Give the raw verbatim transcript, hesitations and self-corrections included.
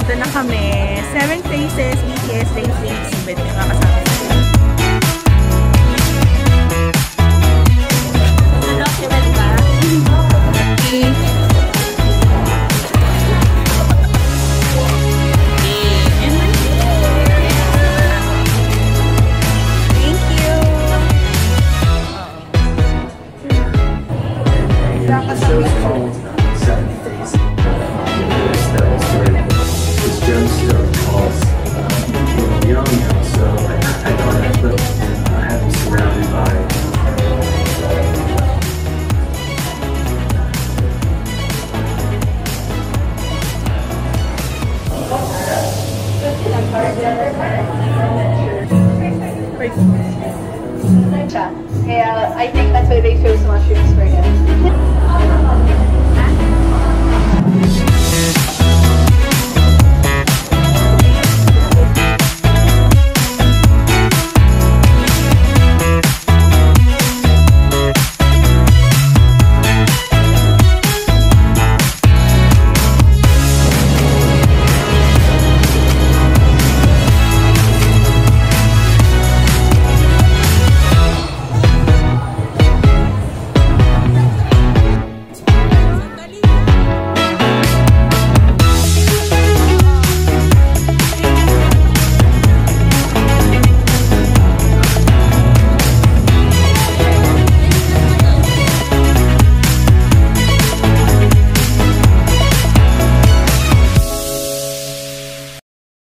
Ito na kami. Seven Faces, B T S, Day three exhibit. Yung mga kasama natin. Document ba? Okay. Kaya I think that's why they chose mushrooms for him.